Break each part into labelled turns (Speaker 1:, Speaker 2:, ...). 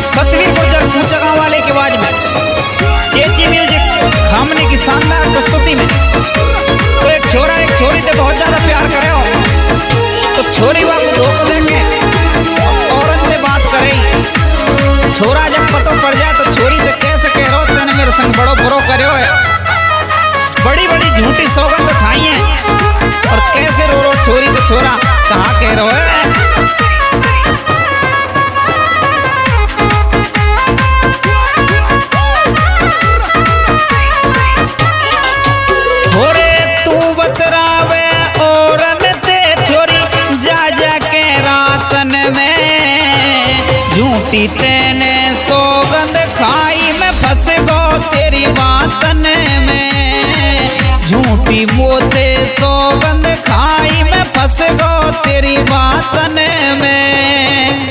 Speaker 1: सतवीर गुर्जर ऊंचा गांव वाले की आवाज में चेची म्यूजिक खामने की शानदार प्रस्तुति में। तो एक छोरा एक छोरी से बहुत ज्यादा प्यार करे हो तो छोरी वाह को धोखा देंगे औरत से बात करे। छोरा जब पता पड़ जाए तो छोरी से कैसे कह रहे हो तेने मेरे संग बड़ो बुरो करे हो, बड़ी बड़ी झूठी सौगंध उठाई है और कैसे रो रो छोरी तो छोरा कहाँ कह रहे हो। झूठी तेने सौगंध खाई मैं फंस गो तेरी बातन में। झूठी मोते सौगंध खाई मैं फंस गो तेरी बातन में।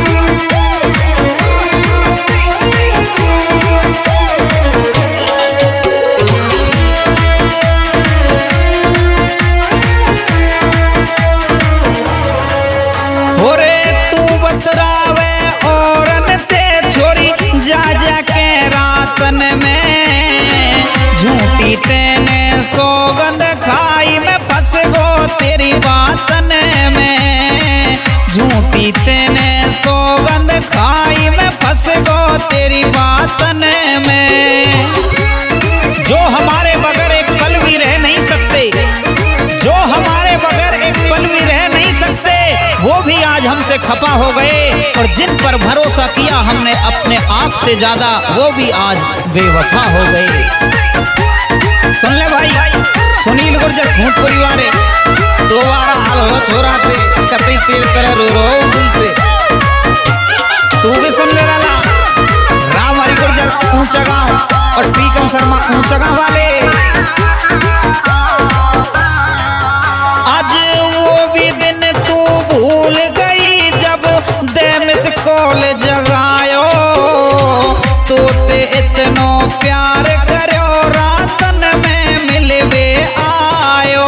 Speaker 1: होरे तू बतरावे झूठी तेने सौगंध खाई मैं फंस गो तेरी बातन में। झूठी तेने सौगंध खाई मैं फंस गो तेरी बातन में। जो हमारे बगैर एक पल भी रह नहीं सकते, जो हमारे बगैर एक पल भी रह नहीं सकते, वो भी आज हमसे खफा हो गए। और जिन पर भरोसा किया हमने अपने आप से ज्यादा, वो भी आज बेवफा हो गए। सुन ले भाई सुनील गुर्जर खूंट परिवार दोबारा हाल हो छोरा थे कतई तेरे तरह रो रो दिलते। तू भी सुन ले लाला राम हरि गुर्जर ऊंचा गांव और टीकम शर्मा ऊंचा गांव वाले। आज वो भी दिन तू भूल गई जब दे मिस कॉल जगायो। तो ते इतनो प्यार करो रातन में मिलवे आयो।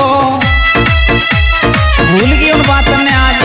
Speaker 1: भूल गई उन बातन ने आज।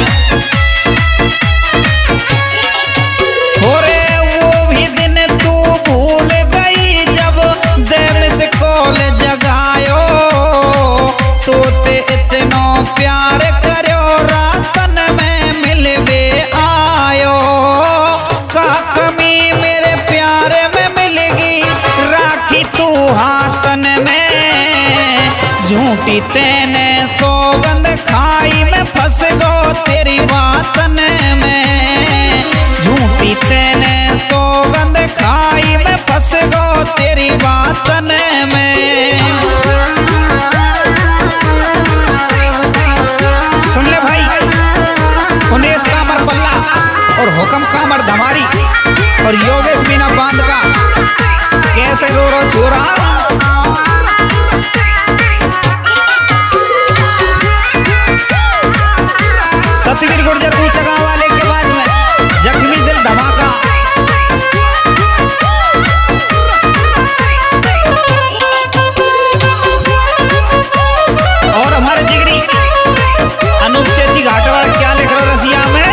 Speaker 1: हो रे वो भी दिन तू भूल गई जब दे मिस कॉल जगायो। तो ते इतनो प्यार करो रातन में मिलवे आयो। का कमी मेरे प्यार में मिलेगी राखी तू हाथन में। झूठी तेने सौगंध खाई मैं फंस गो तेरी बातन में। झूठी तेने सौगंध खाई मैं फंस गो तेरी बातन में। सुन ले भाई उन्नीस कामर पल्ला और हुक्म कामर धमारी और योगेश बिना बांध का कैसे रो रो छोरा। सतवीर गुर्जर ऊंचा गांव वाले के बाद में जख्मी दिल धमाका। और हमारे जिगरी अनूप चेची घाटवाड़ क्या लिख रहे रसिया में।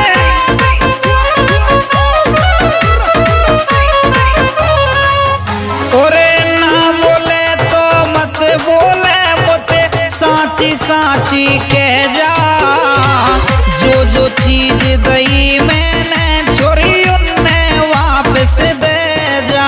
Speaker 1: ओरे ना बोले तो मत बोले मोते साची साची कह जा। जो जो चीज दई मैंने छोरी उन्ने वापस दे जा।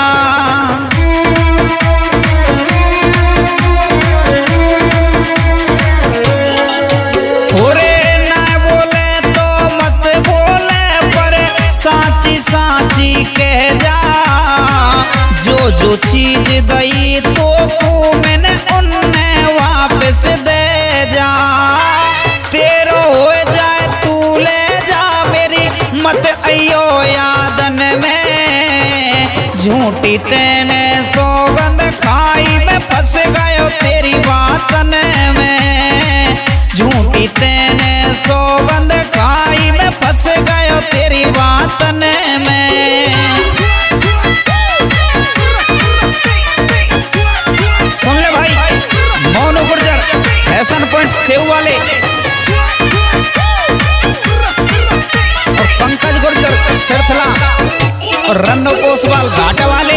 Speaker 1: ओरे ना बोले तो मत बोले पर साची साची कह जा। जो जो चीज दई तो को मैंने उन्ने वापस दे जा। तेरो हो जाए तू ले जा मेरी मत अयो यादन में। झूठी तेने सौगंध खाई मैं फंस गयो तेरी बातन में। झूठी तेने सौगंध खाई मैं फंस गयो तेरी बातन में। सुन ले भाई मोनू गुर्जर फैशन पॉइंट सेव वाले और पंकज गुर्जर सिरथला और रन्नो पोसवाल घाट वाले।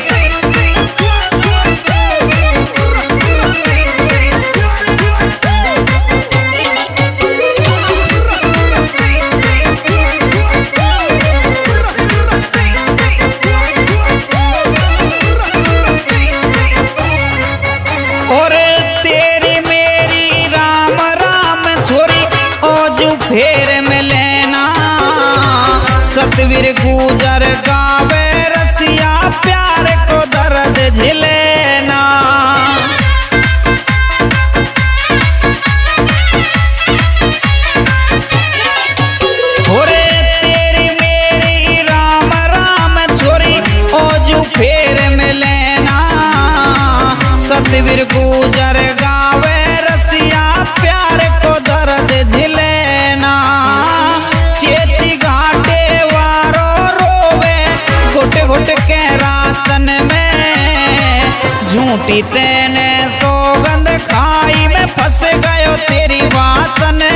Speaker 1: और तेरी मेरी राम राम छोरी ओजू फेर में लेना, सतवीर गुजर गावे रसिया प्यार को दर्द झिलेना। ओरे तेरी मेरी राम राम छोरी ओजू फेर में लेना, सतवीर गुजर गावे रसिया प्यार को दर्द झिलेना। चेची घाटे वारो रोवे घुट घुट के रातन में, झूठी तेने सौगंध खाई में फंस गयो तेरी बातन